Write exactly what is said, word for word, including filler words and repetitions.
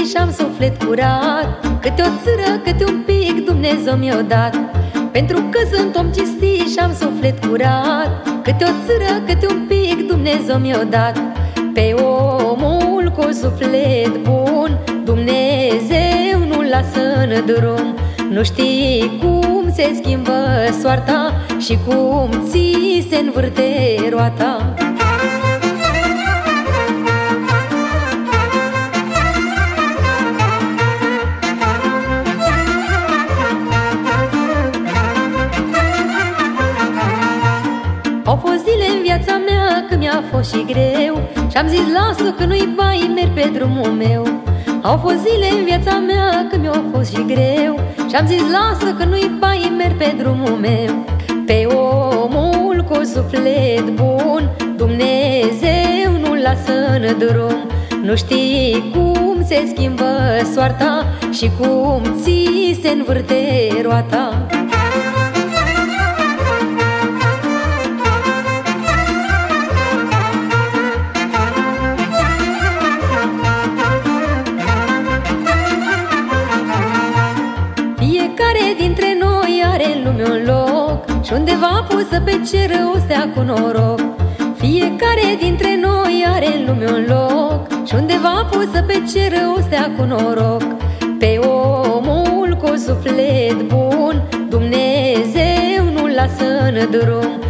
și-am suflet curat. Câte o țără, câte un pic Dumnezeu mi-o dat, pentru că sunt om cinstit și-am suflet curat. Câte o țără, câte un pic Dumnezeu mi-o dat. Pe omul cu suflet bun Dumnezeu nu-l lasă în drum. Nu știi cum se schimbă soarta și cum ți se învârte roata. Au fost zile în viața mea când mi-a fost și greu și-am zis lasă că nu-i bai, merg pe drumul meu. Au fost zile în viața mea când mi-a fost și greu și-am zis lasă că nu-i bai, merg pe drumul meu. Pe omul cu suflet bun Dumnezeu nu-l lasă în drum. Nu știi cum se schimbă soarta și cum ți se învârte roata. Fiecare dintre noi are în lume un loc și undeva pusă pe cer o stea cu noroc. Fiecare dintre noi are în lume un loc și undeva pusă pe cer o stea cu noroc. Pe omul cu suflet bun Dumnezeu nu-l lasă în drum.